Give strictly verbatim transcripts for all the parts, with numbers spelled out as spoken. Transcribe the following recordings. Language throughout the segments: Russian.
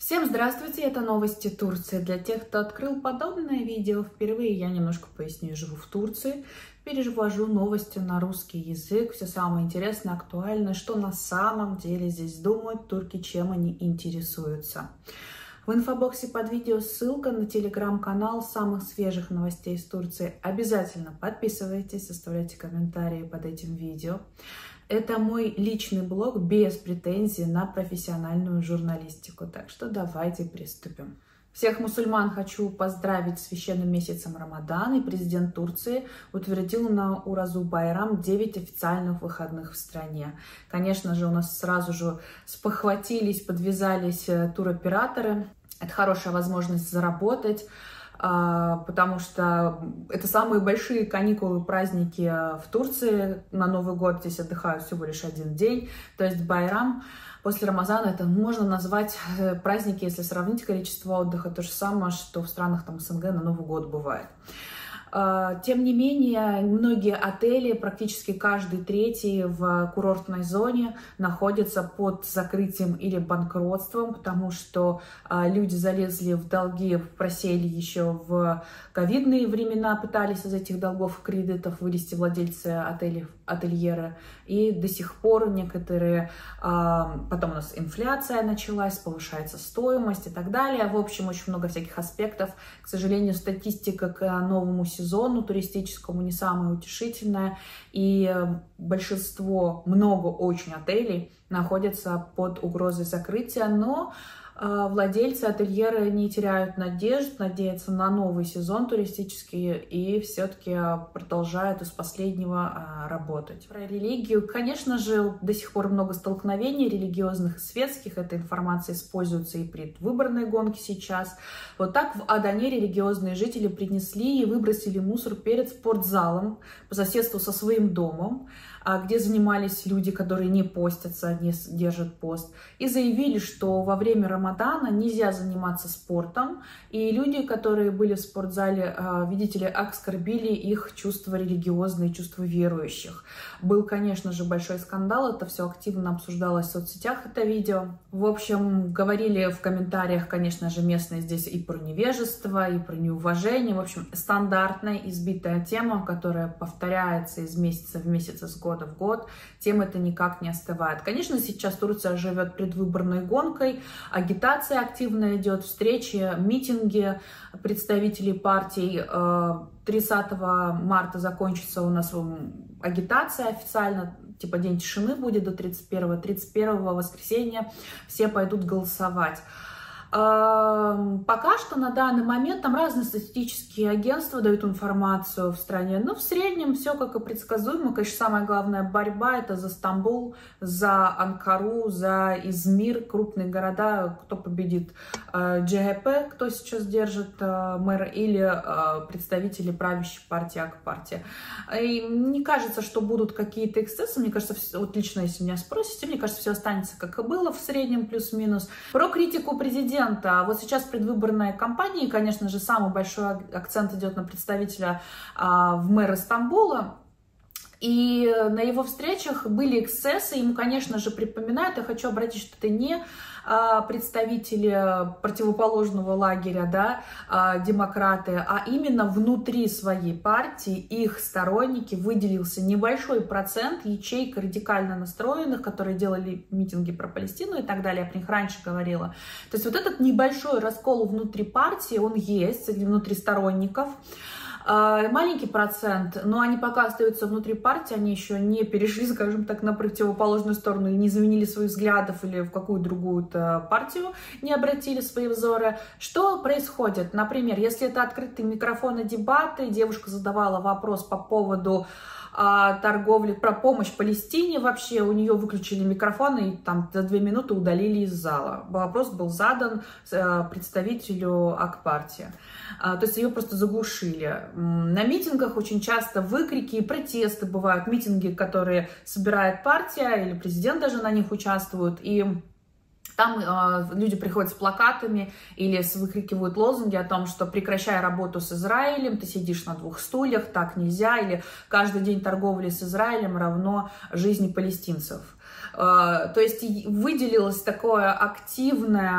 Всем здравствуйте, это новости Турции. Для тех, кто открыл подобное видео впервые, я немножко поясню. Я живу в Турции, перевожу новости на русский язык, все самое интересное, актуальное, что на самом деле здесь думают турки, чем они интересуются. В инфобоксе под видео ссылка на телеграм-канал самых свежих новостей из Турции. Обязательно подписывайтесь, оставляйте комментарии под этим видео. Это мой личный блог без претензий на профессиональную журналистику. Так что давайте приступим. Всех мусульман хочу поздравить с священным месяцем Рамадан. И президент Турции утвердил на Уразу-Байрам девять официальных выходных в стране. Конечно же, у нас сразу же спохватились, подвязались туроператоры. Это хорошая возможность заработать, потому что это самые большие каникулы, праздники в Турции. На Новый год здесь отдыхают всего лишь один день. То есть Байрам после Рамазана, это можно назвать праздники, если сравнить количество отдыха, то же самое, что в странах там СНГ на Новый год бывает. Тем не менее, многие отели, практически каждый третий в курортной зоне, находятся под закрытием или банкротством, потому что люди залезли в долги, просели еще в ковидные времена, пытались из этих долгов и кредитов вылезти владельцы отелей, ательеры, и до сих пор некоторые, потом у нас инфляция началась, повышается стоимость и так далее. В общем, очень много всяких аспектов. К сожалению, статистика к новому сезону туристическому не самая утешительная, и большинство, много очень отелей находятся под угрозой закрытия, но владельцы, ательеры не теряют надежд, надеются на новый сезон туристический и все-таки продолжают из последнего работать. Про религию, конечно же, до сих пор много столкновений религиозных и светских. Эта информация используется и при выборной гонке сейчас. Вот так в Адане религиозные жители принесли и выбросили мусор перед спортзалом по соседству со своим домом, где занимались люди, которые не постятся, не держат пост, и заявили, что во время Рамадана нельзя заниматься спортом, и люди, которые были в спортзале, видите ли, оскорбили их чувства религиозные, чувства верующих. Был, конечно же, большой скандал, это все активно обсуждалось в соцсетях, это видео. В общем, говорили в комментариях, конечно же, местные здесь и про невежество, и про неуважение. В общем, стандартная избитая тема, которая повторяется из месяца в месяц, из года в год, тем это никак не остывает. Конечно, сейчас Турция живет предвыборной гонкой, агитация активно идет, встречи, митинги представителей партий. тридцатого марта закончится у нас агитация официально, типа день тишины будет до тридцать первого. тридцать первого воскресенья все пойдут голосовать. Пока что на данный момент там разные статистические агентства дают информацию в стране, но в среднем все как и предсказуемо. Конечно, самая главная борьба — это за Стамбул, за Анкару, за Измир, крупные города. Кто победит? джи эйч пи, кто сейчас держит мэр, или представители правящей партии ак партии. И мне кажется, что будут какие-то эксцессы. Мне кажется, вот лично, если меня спросите, мне кажется, все останется как и было в среднем, плюс-минус. Про критику президента. Вот сейчас предвыборная кампания, и, конечно же, самый большой акцент идет на представителя а, в мэра Стамбула. И на его встречах были эксцессы, ему, конечно же, припоминают. Я хочу обратить, что это не а, представители противоположного лагеря, да, а, демократы, а именно внутри своей партии их сторонники, выделился небольшой процент ячеек радикально настроенных, которые делали митинги про Палестину и так далее. Я про них раньше говорила. То есть вот этот небольшой раскол внутри партии, он есть, среди внутри сторонников. Маленький процент, но они пока остаются внутри партии, они еще не перешли, скажем так, на противоположную сторону, не заменили своих взглядов или в какую другую-то партию не обратили свои взоры. Что происходит? Например, если это открытые микрофоны, дебаты, девушка задавала вопрос по поводу торговли, про помощь Палестине вообще, у нее выключили микрофон и там за две минуты удалили из зала. Вопрос был задан представителю ак партии. То есть ее просто заглушили. На митингах очень часто выкрики и протесты бывают. Митинги, которые собирает партия, или президент даже на них участвует, и там э, люди приходят с плакатами или выкрикивают лозунги о том, что прекращай работу с Израилем, ты сидишь на двух стульях, так нельзя, или каждый день торговли с Израилем равно жизни палестинцев. Э, то есть выделилось такое активное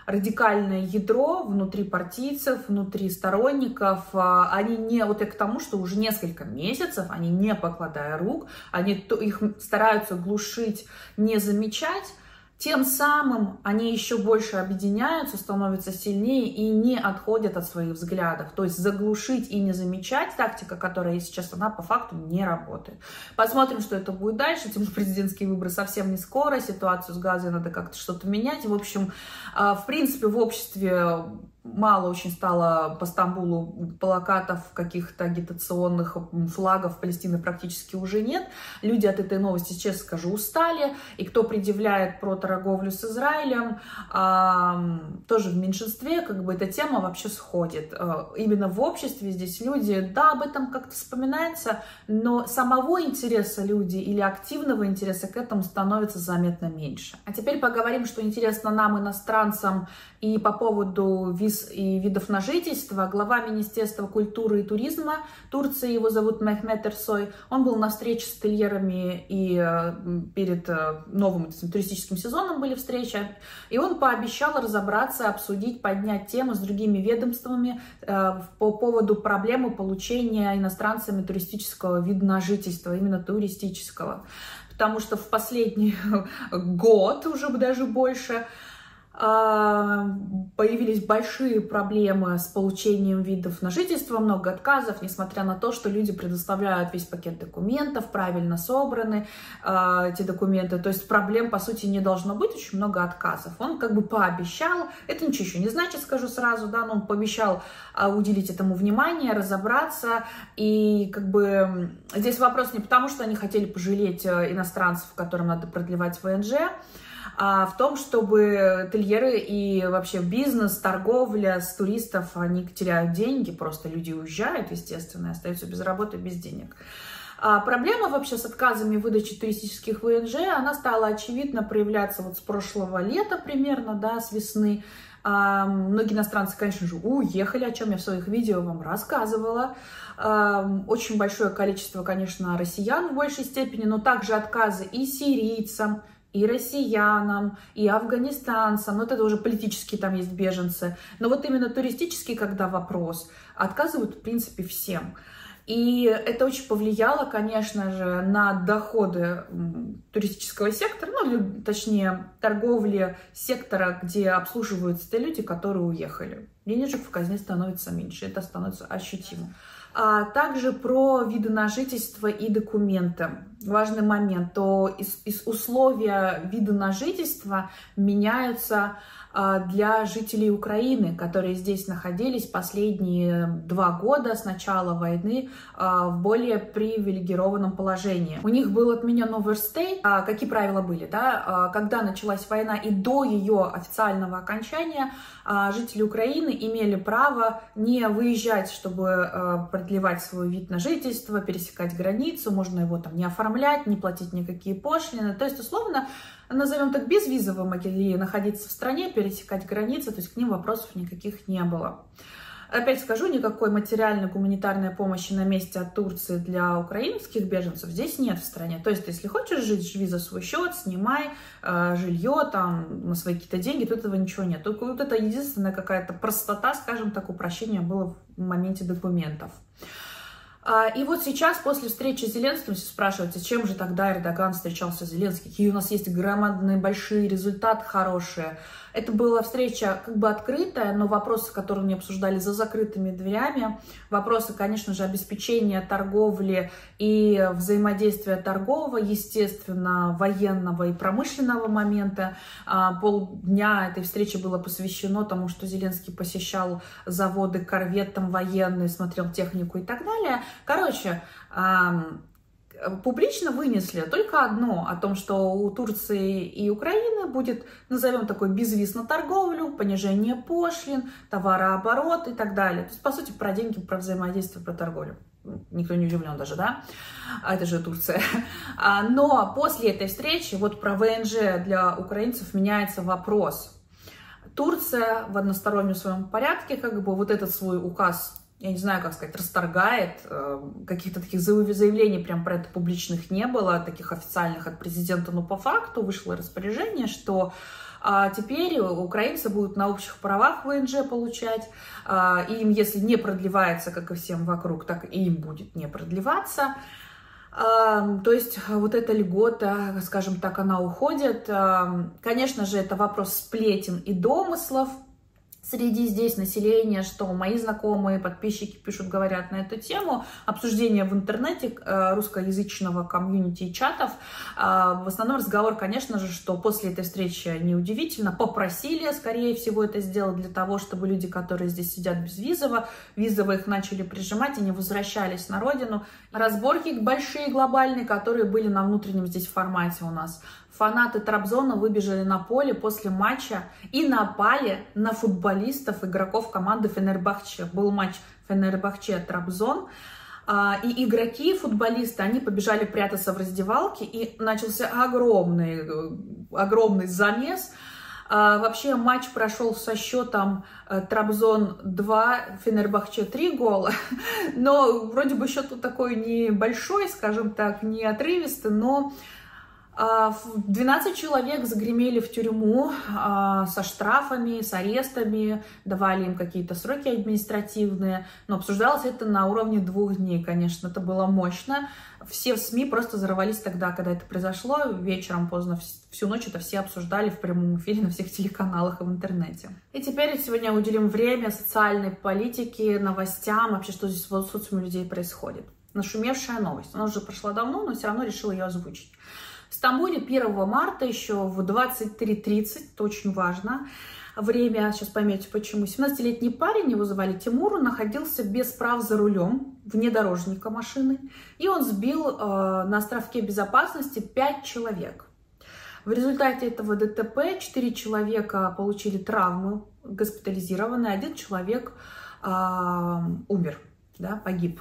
радикальное ядро внутри партийцев, внутри сторонников, они не, вот и к тому, что уже несколько месяцев, они не покладая рук, они их стараются глушить, не замечать, тем самым они еще больше объединяются, становятся сильнее и не отходят от своих взглядов. То есть заглушить и не замечать — тактика, которая есть сейчас, она по факту не работает. Посмотрим, что это будет дальше. Тем более президентские выборы совсем не скоро, ситуацию с газой надо как-то что-то менять. В общем, в принципе, в обществе мало очень стало по Стамбулу плакатов, каких-то агитационных флагов Палестины практически уже нет. Люди от этой новости, честно скажу, устали. И кто предъявляет про торговлю с Израилем, а, тоже в меньшинстве, как бы эта тема вообще сходит. А, именно в обществе здесь люди, да, об этом как-то вспоминается, но самого интереса люди или активного интереса к этому становится заметно меньше. А теперь поговорим, что интересно нам, иностранцам, и по поводу виз и видов на жительство. Глава Министерства культуры и туризма Турции, его зовут Мехмет Эрсой, он был на встрече с ательерами, и перед новым туристическим сезоном были встречи, и он пообещал разобраться, обсудить, поднять темы с другими ведомствами по поводу проблемы получения иностранцами туристического вида на жительство, именно туристического. Потому что в последний год, уже даже больше, появились большие проблемы с получением видов на жительство, много отказов, несмотря на то, что люди предоставляют весь пакет документов, правильно собраны э, эти документы. То есть проблем, по сути, не должно быть, очень много отказов. Он как бы пообещал, это ничего еще не значит, скажу сразу, да, но он пообещал э, уделить этому внимание, разобраться. И как бы здесь вопрос не потому, что они хотели пожалеть иностранцев, которым надо продлевать ВНЖ, а в том, чтобы ательеры и вообще бизнес, торговля с туристов, они теряют деньги, просто люди уезжают, естественно, и остаются без работы, без денег. А проблема вообще с отказами выдачи туристических ВНЖ, она стала очевидно проявляться вот с прошлого лета примерно, да, с весны. А, многие иностранцы, конечно же, уехали, о чем я в своих видео вам рассказывала. А, очень большое количество, конечно, россиян в большей степени, но также отказы и сирийцам, и россиянам, и афганистанцам, вот это уже политические там есть беженцы, но вот именно туристический, когда вопрос, отказывают в принципе всем. И это очень повлияло, конечно же, на доходы туристического сектора, ну, или, точнее, торговли сектора, где обслуживаются те люди, которые уехали. Денежек в казне становится меньше, это становится ощутимо. А также про виды на жительство и документы. Важный момент, то из, из условия вида на жительство меняются для жителей Украины, которые здесь находились последние два года с начала войны в более привилегированном положении. У них был отменен оверстей. Какие правила были? Да? Когда началась война и до ее официального окончания, жители Украины имели право не выезжать, чтобы продлевать свой вид на жительство, пересекать границу, можно его там не оформлять, не платить никакие пошлины. То есть, условно, назовем так, безвизово могли находиться в стране, пересекать границы, то есть к ним вопросов никаких не было. Опять скажу, никакой материальной гуманитарной помощи на месте от Турции для украинских беженцев здесь нет в стране. То есть, если хочешь жить, живи за свой счет, снимай э, жилье там на свои какие-то деньги, тут этого ничего нет. Только вот это единственная какая-то простота, скажем так, упрощение было в моменте документов. И вот сейчас, после встречи с Зеленским, все спрашивают, чем же тогда Эрдоган встречался с Зеленским, какие у нас есть громадные, большие результаты хорошие. Это была встреча как бы открытая, но вопросы, которые не обсуждали за закрытыми дверями, вопросы, конечно же, обеспечения торговли и взаимодействия торгового, естественно, военного и промышленного момента. Полдня этой встречи было посвящено тому, что Зеленский посещал заводы корвет, там военные, смотрел технику и так далее. Короче, публично вынесли только одно, о том, что у Турции и Украины будет, назовем такой, безвиз на торговлю, понижение пошлин, товарооборот и так далее. То есть, по сути, про деньги, про взаимодействие, про торговлю. Никто не удивлен даже, да? А это же Турция. Но после этой встречи, вот про ВНЖ для украинцев меняется вопрос. Турция в одностороннем своем порядке, как бы вот этот свой указ, я не знаю, как сказать, расторгает, каких-то таких заявлений прям про это публичных не было, таких официальных от президента, но по факту вышло распоряжение, что А теперь украинцы будут на общих правах ВНЖ получать. И им, если не продлевается, как и всем вокруг, так и им будет не продлеваться. То есть вот эта льгота, скажем так, она уходит. Конечно же, это вопрос сплетен и домыслов среди здесь населения, что мои знакомые, подписчики пишут, говорят на эту тему. Обсуждение в интернете русскоязычного комьюнити и чатов. В основном разговор, конечно же, что после этой встречи, неудивительно, попросили, скорее всего, это сделать для того, чтобы люди, которые здесь сидят безвизово, визово их начали прижимать и не возвращались на родину. Разборки большие, глобальные, которые были на внутреннем здесь формате у нас. Фанаты Трабзона выбежали на поле после матча и напали на футболистов, игроков команды Фенербахче. Был матч Фенербахче-Трабзон. И игроки, футболисты, они побежали прятаться в раздевалке, и начался огромный, огромный замес. Вообще матч прошел со счетом Трабзон два, Фенербахче три гола. Но вроде бы счет такой небольшой, скажем так, не отрывистый, но двенадцать человек загремели в тюрьму со штрафами, с арестами, давали им какие-то сроки административные, но обсуждалось это на уровне двух дней, конечно, это было мощно. Все в СМИ просто взорвались тогда, когда это произошло, вечером поздно, всю ночь это все обсуждали в прямом эфире на всех телеканалах и в интернете. И теперь сегодня уделим время социальной политике, новостям, вообще, что здесь в социуме людей происходит. Нашумевшая новость, она уже прошла давно, но все равно решила ее озвучить. В Стамбуле первого марта еще в двадцать три тридцать, это очень важно, время, сейчас поймете почему, семнадцатилетний парень, его звали Тимур, находился без прав за рулем, внедорожника машины, и он сбил э, на островке безопасности пять человек. В результате этого ДТП четыре человека получили травмы, госпитализированы, один человек э, умер, да, погиб.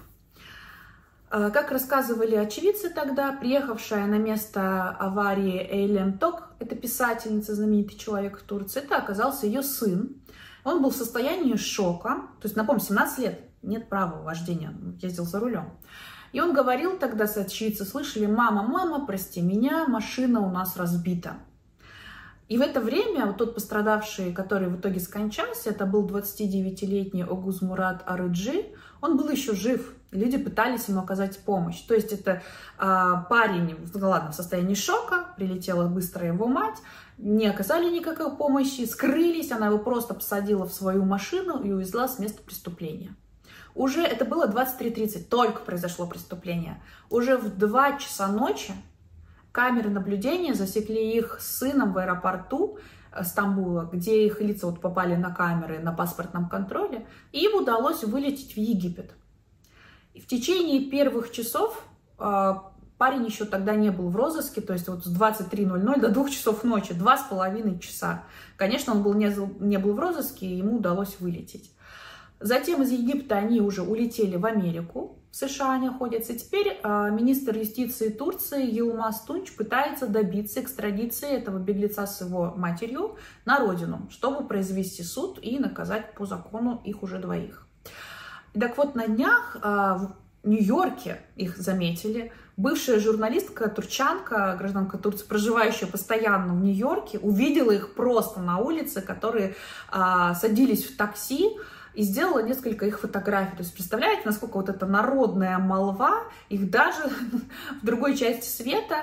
Как рассказывали очевидцы тогда, приехавшая на место аварии Эйлем Ток, это писательница, знаменитый человек в Турции, это оказался ее сын. Он был в состоянии шока, то есть, напомню, семнадцать лет, нет права вождения, ездил за рулем. И он говорил тогда, очевидцы слышали: «Мама, мама, прости меня, машина у нас разбита». И в это время вот тот пострадавший, который в итоге скончался, это был двадцатидевятилетний Огуз Мурат Арыджи, он был еще жив. Люди пытались ему оказать помощь. То есть это э, парень, ну ладно, в состоянии шока, прилетела быстро его мать, не оказали никакой помощи, скрылись, она его просто посадила в свою машину и увезла с места преступления. Уже это было двадцать три тридцать, только произошло преступление. Уже в два часа ночи камеры наблюдения засекли их с сыном в аэропорту Стамбула, где их лица вот попали на камеры на паспортном контроле, и им удалось вылететь в Египет. И в течение первых часов э, парень еще тогда не был в розыске, то есть вот с двадцать три ноль ноль до двух часов ночи, два с половиной часа. Конечно, он был не, не был в розыске, и ему удалось вылететь. Затем из Египта они уже улетели в Америку, в США они находятся. И теперь э, министр юстиции Турции Йылмаз Тунч пытается добиться экстрадиции этого беглеца с его матерью на родину, чтобы произвести суд и наказать по закону их уже двоих. Так вот, на днях э, в Нью-Йорке их заметили. Бывшая журналистка, турчанка, гражданка Турции, проживающая постоянно в Нью-Йорке, увидела их просто на улице, которые э, садились в такси, и сделала несколько их фотографий. То есть представляете, насколько вот эта народная молва, их даже в другой части света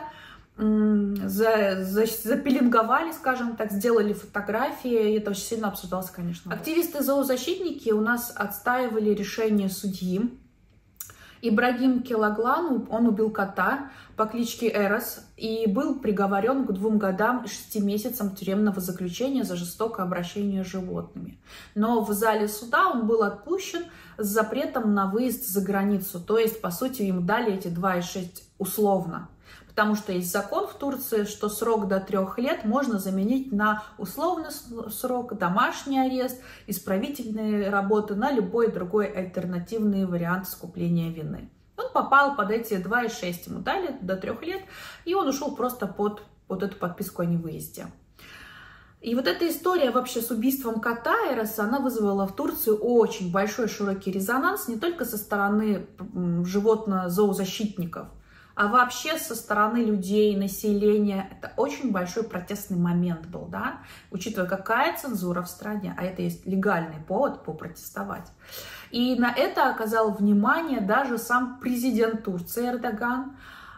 за, за, запеленговали, скажем так, сделали фотографии, и это очень сильно обсуждалось, конечно. Активисты-зоозащитники у нас отстаивали решение судьи. Ибрагим Келаглан, он убил кота по кличке Эрос и был приговорен к двум годам и шести месяцам тюремного заключения за жестокое обращение с животными. Но в зале суда он был отпущен с запретом на выезд за границу. То есть, по сути, ему дали эти два и шесть условно. Потому что есть закон в Турции, что срок до трех лет можно заменить на условный срок, домашний арест, исправительные работы, на любой другой альтернативный вариант искупления вины. Он попал под эти два и шесть, ему дали до трех лет, и он ушел просто под, под эту подписку о невыезде. И вот эта история вообще с убийством кота Эроса, она вызвала в Турции очень большой широкий резонанс не только со стороны животно-зоозащитников, а вообще со стороны людей, населения. Это очень большой протестный момент был, да, учитывая, какая цензура в стране, а это есть легальный повод попротестовать. И на это оказал внимание даже сам президент Турции Эрдоган.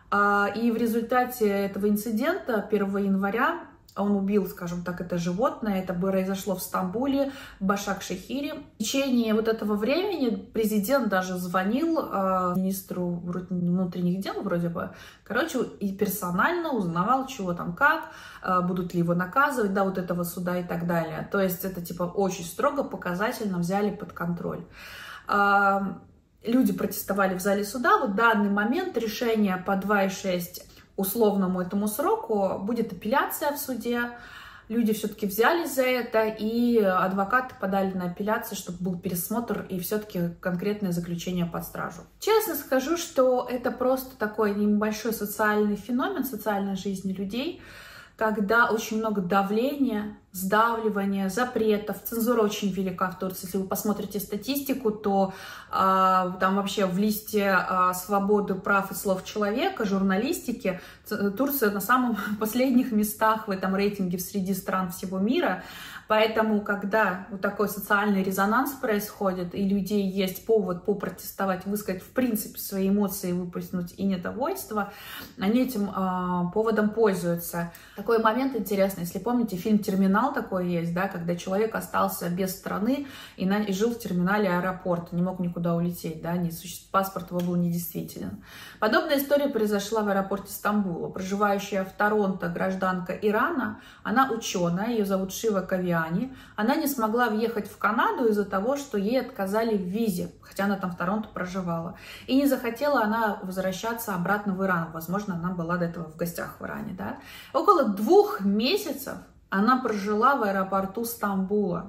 И в результате этого инцидента первого января он убил, скажем так, это животное. Это произошло в Стамбуле, в Башак-Шехире. В течение вот этого времени президент даже звонил э, министру внутренних дел, вроде бы, короче, и персонально узнавал, чего там как, э, будут ли его наказывать, да, вот этого суда и так далее. То есть это, типа, очень строго, показательно взяли под контроль. Э, люди протестовали в зале суда. Вот в данный момент решение по два и шесть условному этому сроку будет апелляция в суде. Люди все-таки взялись за это, и адвокаты подали на апелляцию, чтобы был пересмотр и все-таки конкретное заключение под стражу. Честно скажу, что это просто такой небольшой социальный феномен социальной жизни людей, когда очень много давления, сдавливания, запретов. Цензура очень велика в Турции. Если вы посмотрите статистику, то э, там вообще в листе э, свободы прав и слов человека, журналистики, Турция на самых последних местах в этом рейтинге среди стран всего мира. Поэтому, когда вот такой социальный резонанс происходит, и у людей есть повод попротестовать, высказать в принципе свои эмоции, выплеснуть и недовольство, они этим э, поводом пользуются. Такой момент интересный. Если помните, фильм «Терминал» такой есть, да, когда человек остался без страны и, на, и жил в терминале аэропорта, не мог никуда улететь, да, не, паспорт его был недействителен. Подобная история произошла в аэропорте Стамбула. Проживающая в Торонто гражданка Ирана, она ученая, ее зовут Шива Кавиани, она не смогла въехать в Канаду из-за того, что ей отказали в визе, хотя она там в Торонто проживала. И не захотела она возвращаться обратно в Иран. Возможно, она была до этого в гостях в Иране. Да? Около двух месяцев она прожила в аэропорту Стамбула.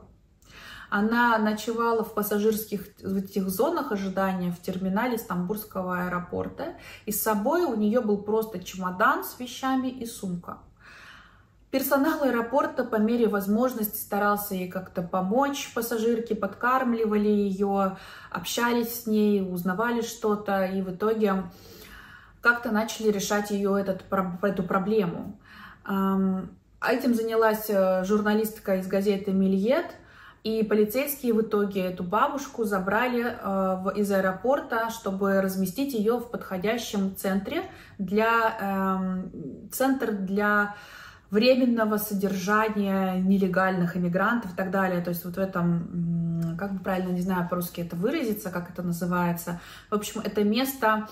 Она ночевала в пассажирских в этих зонах ожидания в терминале Стамбульского аэропорта. И с собой у нее был просто чемодан с вещами и сумка. Персонал аэропорта по мере возможности старался ей как-то помочь пассажирке, подкармливали ее, общались с ней, узнавали что-то, и в итоге как-то начали решать ее этот, эту проблему. Этим занялась журналистка из газеты «Мильет», и полицейские в итоге эту бабушку забрали из аэропорта, чтобы разместить ее в подходящем центре для, центр для временного содержания нелегальных иммигрантов и так далее. То есть вот в этом, как бы правильно, не знаю по-русски это выразиться, как это называется. В общем, это место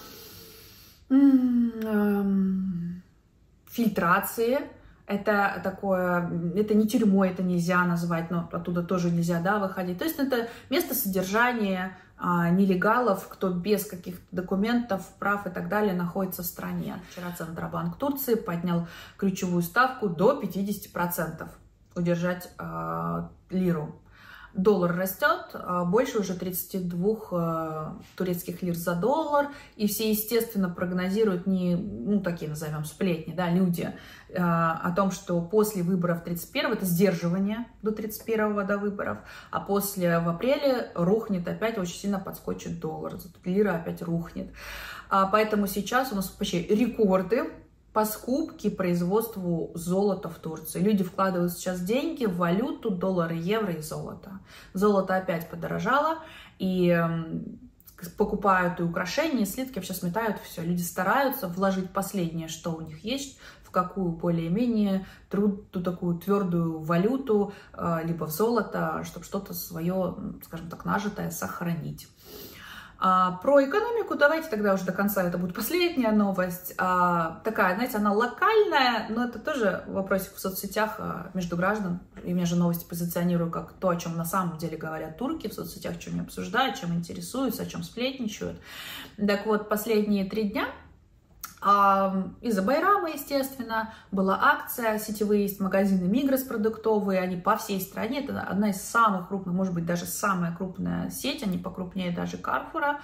фильтрации. Это такое, это не тюрьмой, это нельзя назвать, но оттуда тоже нельзя, да, выходить. То есть это место содержания а, нелегалов, кто без каких-то документов, прав и так далее находится в стране. Вчера Центробанк Турции поднял ключевую ставку до пятидесяти процентов удержать а, лиру. Доллар растет, больше уже тридцати двух турецких лир за доллар, и все, естественно, прогнозируют не, ну, такие назовем сплетни, да, люди, о том, что после выборов тридцать первого, это сдерживание до тридцать первого до выборов, а после в апреле рухнет опять, очень сильно подскочит доллар, лира опять рухнет. Поэтому сейчас у нас вообще рекорды по скупке, производству золота в Турции. Люди вкладывают сейчас деньги в валюту, доллары, евро и золото. Золото опять подорожало, и покупают и украшения, и слитки, вообще сметают все. Люди стараются вложить последнее, что у них есть, в какую более-менее труд, ту такую твердую валюту, либо в золото, чтобы что-то свое, скажем так, нажитое сохранить. А, про экономику давайте тогда уже до конца, это будет последняя новость. А, такая, знаете, она локальная, но это тоже вопросик в соцсетях а, между граждан. И мне же новости позиционирую как то, о чем на самом деле говорят турки в соцсетях, чем они обсуждают, чем интересуются, о чем сплетничают. Так вот, последние три дня из-за Байрама, естественно, была акция, сетевые есть магазины Мигрос продуктовые, они по всей стране, это одна из самых крупных, может быть, даже самая крупная сеть, они покрупнее даже Карфура,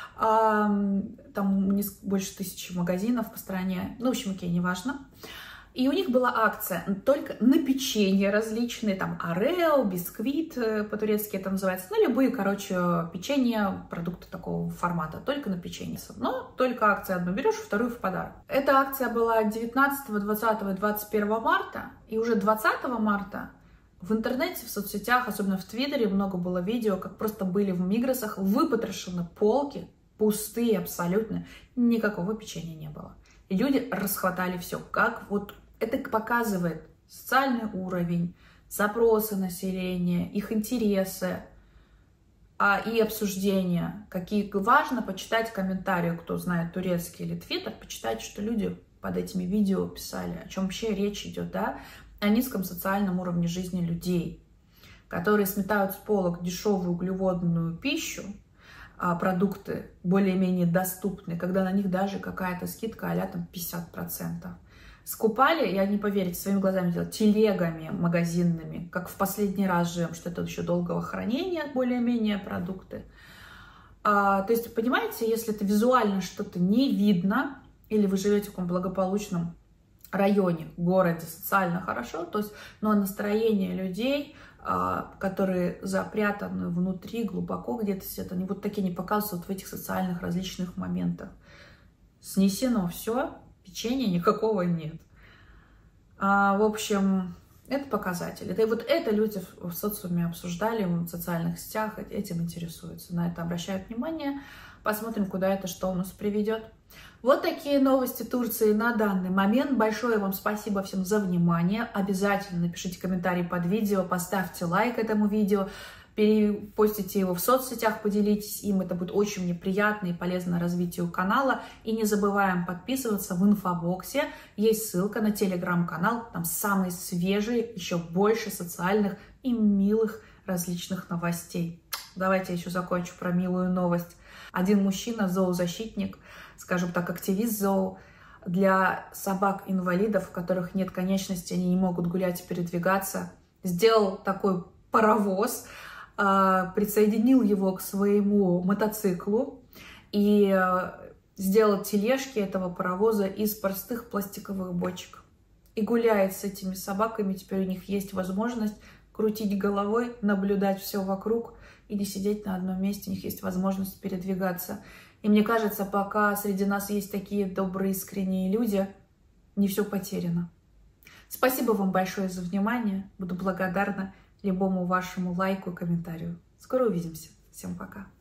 там больше тысячи магазинов по стране, ну, в общем, окей, неважно. И у них была акция только на печенье различные, там орео, бисквит, по-турецки это называется, ну, любые, короче, печенье, продукты такого формата, только на печенье. Но только акция одну берешь, вторую в подарок. Эта акция была девятнадцатого, двадцатого и двадцать первого марта, и уже двадцатого марта в интернете, в соцсетях, особенно в Твиттере, много было видео, как просто были в Мигросах выпотрошены полки, пустые абсолютно, никакого печенья не было. И люди расхватали все, как вот это показывает социальный уровень, запросы населения, их интересы а, и обсуждения. Какие важно почитать комментарии, кто знает турецкий или твиттер, почитать, что люди под этими видео писали, о чем вообще речь идет, да, о низком социальном уровне жизни людей, которые сметают с полок дешевую углеводную пищу, а продукты более-менее доступны, когда на них даже какая-то скидка а-ля там пятьдесят процентов. Скупали, я не поверите, своими глазами делала, телегами магазинными, как в последний раз живем, что это еще долгого хранения, более-менее продукты. А, то есть, понимаете, если это визуально что-то не видно, или вы живете в каком-то благополучном районе, городе, социально хорошо, то есть, но настроение людей, а, которые запрятаны внутри, глубоко где-то сидят, они вот такие не показывают вот в этих социальных различных моментах. Снесено все. Печенья никакого нет. А, в общем, это показатель. Это, вот это люди в социуме обсуждали, в социальных сетях этим интересуются, на это обращают внимание. Посмотрим, куда это, что у нас приведет. Вот такие новости Турции на данный момент. Большое вам спасибо всем за внимание. Обязательно напишите комментарий под видео, поставьте лайк этому видео, перепостите его в соцсетях, поделитесь им. Это будет очень мне приятно и полезно развитию канала. И не забываем подписываться в инфобоксе. Есть ссылка на телеграм-канал. Там самые свежие, еще больше социальных и милых различных новостей. Давайте я еще закончу про милую новость. Один мужчина, зоозащитник, скажем так, активист зоо, для собак-инвалидов, у которых нет конечностей, они не могут гулять и передвигаться, сделал такой паровоз, присоединил его к своему мотоциклу и сделал тележки этого паровоза из простых пластиковых бочек. И гуляет с этими собаками, теперь у них есть возможность крутить головой, наблюдать все вокруг и не сидеть на одном месте, у них есть возможность передвигаться. И мне кажется, пока среди нас есть такие добрые, искренние люди, не все потеряно. Спасибо вам большое за внимание. Буду благодарна любому вашему лайку и комментарию. Скоро увидимся. Всем пока.